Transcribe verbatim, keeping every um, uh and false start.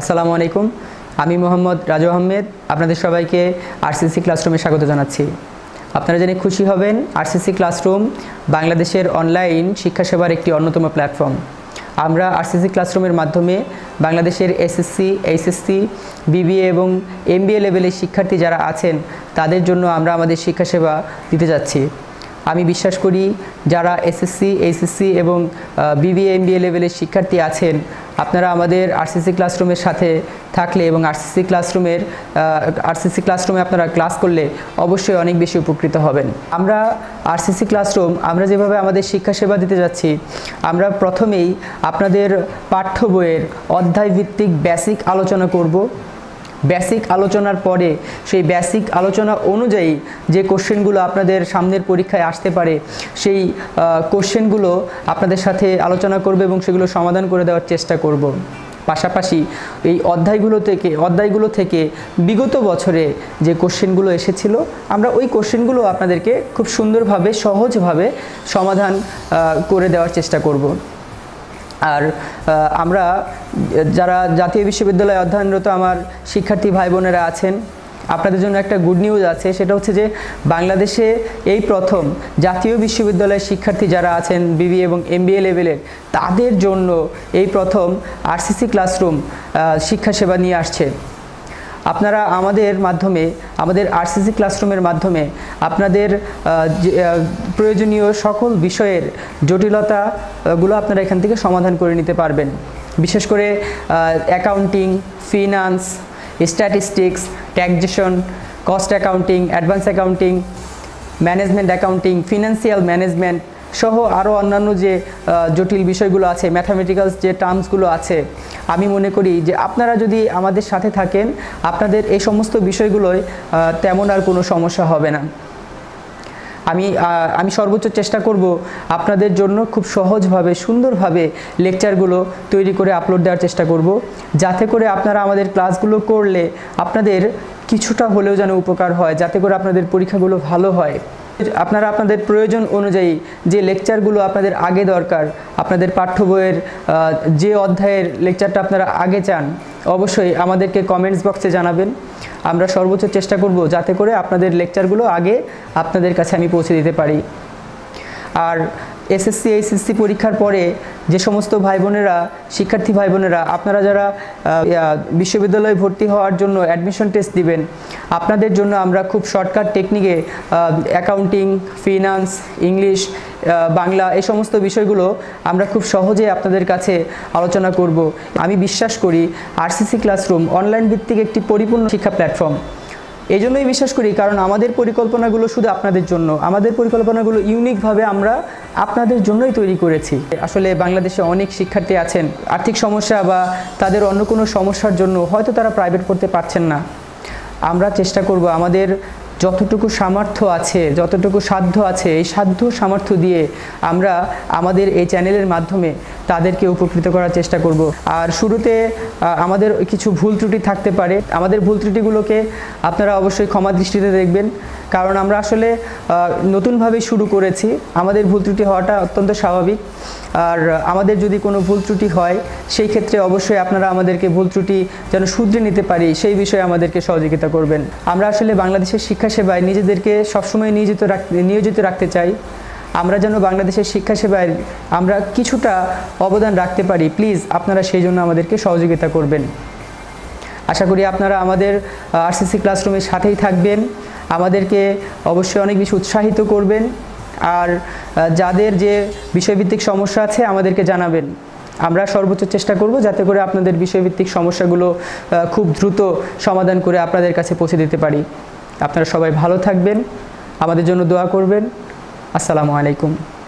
আসসালামু আলাইকুম। আমি মোহাম্মদ রাজু আহমেদ আপনাদের সবাইকে আরসিসি ক্লাসরুমে স্বাগত জানাচ্ছি। আপনারা জেনে খুশি হবেন, আরসিসি ক্লাসরুম বাংলাদেশের অনলাইন শিক্ষা সেবার একটি অন্যতম প্ল্যাটফর্ম। আমরা আরসিসি ক্লাসরুমের মাধ্যমে বাংলাদেশের এসএসসি এইচএসসি বিবিএ এবং এমবিএ লেভেলের শিক্ষার্থী যারা আছেন তাদের জন্য আমরা আমাদের শিক্ষা সেবা দিতে যাচ্ছি। আমি বিশ্বাস করি যারা এসএসসি এইচএসসি এবং বিবিএ এমবিএ লেভেলের শিক্ষার্থী আছেন আপনারা আমাদের আরসিসি ক্লাসরুমের সাথে থাকলে এবং আরসিসি ক্লাসরুমের আরসিসি ক্লাসরুমে আপনারা ক্লাস করলে অবশ্যই অনেক বেশি উপকৃত হবেন। আমরা আরসিসি ক্লাসরুম আমরা যেভাবে আমাদের শিক্ষা সেবা দিতে যাচ্ছি, আমরা প্রথমেই আপনাদের পাঠ্য বইয়ের অধ্যায়ভিত্তিক বেসিক আলোচনা করব। বেসিক আলোচনার পরে সেই বেসিক আলোচনা অনুযায়ী যে কোশ্চেনগুলো আপনাদের সামনের পরীক্ষায় আসতে পারে সেই কোশ্চেনগুলো আপনাদের সাথে আলোচনা করব এবং সেগুলো সমাধান করে দেওয়ার চেষ্টা করব। পাশাপাশি এই অধ্যায়গুলো থেকে অধ্যায়গুলো থেকে বিগত বছরে যে কোশ্চেনগুলো এসেছিল আমরা ওই কোশ্চেনগুলো আপনাদেরকে খুব সুন্দরভাবে সহজভাবে সমাধান করে দেওয়ার চেষ্টা করব। আর আমরা যারা জাতীয় বিশ্ববিদ্যালয়ে অধ্যয়নরত আমার শিক্ষার্থী ভাই বোনেরা আছেন, আপনাদের জন্য একটা গুড নিউজ আছে। সেটা হচ্ছে যে বাংলাদেশে এই প্রথম জাতীয় বিশ্ববিদ্যালয়ের শিক্ষার্থী যারা আছেন বিবিএ এবং এমবিএ লেভেলের, তাদের জন্য এই প্রথম আরসিসি ক্লাসরুম শিক্ষা সেবা নিয়ে আসছে। আপনারা আমাদের মাধ্যমে আমাদের আরসিসি ক্লাসরুমের মাধ্যমে আপনাদের প্রয়োজনীয় সকল বিষয়ের জটিলতাগুলো আপনারা এখান থেকে সমাধান করে নিতে পারবেন। বিশেষ করে accounting, finance, statistics, taxation, cost accounting, advance accounting, management accounting, financial management সহ আরও অন্যান্য যে জটিল বিষয়গুলো আছে, ম্যাথামেটিক্যালস যে টার্মসগুলো আছে, আমি মনে করি যে আপনারা যদি আমাদের সাথে থাকেন আপনাদের এই সমস্ত বিষয়গুলোয় তেমন আর কোনো সমস্যা হবে না। আমি আমি সর্বোচ্চ চেষ্টা করব আপনাদের জন্য খুব সহজভাবে সুন্দরভাবে লেকচারগুলো তৈরি করে আপলোড দেওয়ার চেষ্টা করব, যাতে করে আপনারা আমাদের ক্লাসগুলো করলে আপনাদের কিছুটা হলেও যেন উপকার হয়, যাতে করে আপনাদের পরীক্ষাগুলো ভালো হয়। আপনারা আপনাদের প্রয়োজন অনুযায়ী যে লেকচারগুলো আপনাদের আগে দরকার, আপনাদের পাঠ্য বইয়ের যে অধ্যায়ের লেকচারটা আপনারা আগে চান, অবশ্যই আমাদেরকে কমেন্টস বক্সে জানাবেন। আমরা সর্বোচ্চ চেষ্টা করব যাতে করে আপনাদের লেকচারগুলো আগে আপনাদের কাছে আমি পৌঁছে দিতে পারি। আর এসএসসি এইচএসসি পরীক্ষার পরে যে সমস্ত ভাই বোনেরা শিক্ষার্থী ভাই বোনেরা আপনারা যারা বিশ্ববিদ্যালয়ে ভর্তি হওয়ার জন্য অ্যাডমিশন টেস্ট দিবেন, আপনাদের জন্য আমরা খুব শর্টকাট টেকনিকে অ্যাকাউন্টিং, ফিনান্স, ইংলিশ, বাংলা এই সমস্ত বিষয়গুলো আমরা খুব সহজে আপনাদের কাছে আলোচনা করব। আমি বিশ্বাস করি আরসিসি ক্লাসরুম অনলাইন ভিত্তিক একটি পরিপূর্ণ শিক্ষা প্ল্যাটফর্ম। এই জন্যই বিশ্বাস করি কারণ আমাদের পরিকল্পনাগুলো শুধু আপনাদের জন্য, আমাদের পরিকল্পনাগুলো ইউনিকভাবে আমরা আপনাদের জন্যই তৈরি করেছি। আসলে বাংলাদেশে অনেক শিক্ষার্থী আছেন আর্থিক সমস্যা বা তাদের অন্য কোনো সমস্যার জন্য হয়তো তারা প্রাইভেট পড়তে পারছেন না। আমরা চেষ্টা করব আমাদের যতটুকু সামর্থ্য আছে, যতটুকু সাধ্য আছে, এই সাধ্য সামর্থ্য দিয়ে আমরা আমাদের এই চ্যানেলের মাধ্যমে তাদেরকে উপকৃত করার চেষ্টা করব। আর শুরুতে আমাদের কিছু ভুল ত্রুটি থাকতে পারে, আমাদের ভুল ত্রুটিগুলোকে আপনারা অবশ্যই ক্ষমা দৃষ্টিতে দেখবেন, কারণ আমরা আসলে নতুনভাবে শুরু করেছি। আমাদের ভুল ত্রুটি হওয়াটা অত্যন্ত স্বাভাবিক। আর আমাদের যদি কোনো ভুল ত্রুটি হয় সেই ক্ষেত্রে অবশ্যই আপনারা আমাদেরকে ভুল ত্রুটি যেন শুধরে নিতে পারি সেই বিষয়ে আমাদেরকে সহযোগিতা করবেন। আমরা আসলে বাংলাদেশের শিক্ষা সেবায় নিজেদেরকে সবসময় নিয়োজিত রাখতে নিয়োজিত রাখতে চাই। আমরা যেন বাংলাদেশের শিক্ষা সেবায় আমরা কিছুটা অবদান রাখতে পারি, প্লিজ আপনারা সেই জন্য আমাদেরকে সহযোগিতা করবেন। আশা করি আপনারা আমাদের আরসিসি ক্লাসরুমের সাথেই থাকবেন, আমাদেরকে অবশ্যই অনেক বেশি উৎসাহিত করবেন। আর যাদের যে বিষয়ভিত্তিক সমস্যা আছে আমাদেরকে জানাবেন। আমরা সর্বোচ্চ চেষ্টা করব যাতে করে আপনাদের বিষয়ভিত্তিক সমস্যাগুলো খুব দ্রুত সমাধান করে আপনাদের কাছে পৌঁছে দিতে পারি। আপনারা সবাই ভালো থাকবেন, আমাদের জন্য দোয়া করবেন। আসসালামু আলাইকুম।